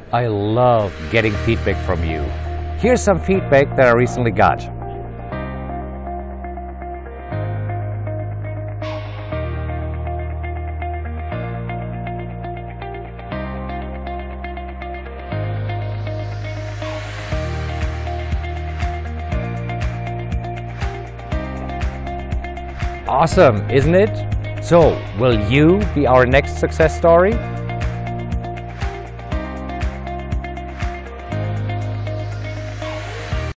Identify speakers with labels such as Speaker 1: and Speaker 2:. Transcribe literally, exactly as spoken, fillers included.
Speaker 1: I love getting feedback from you. Here's some feedback that I recently got. Awesome, isn't it? So, will you be our next success story?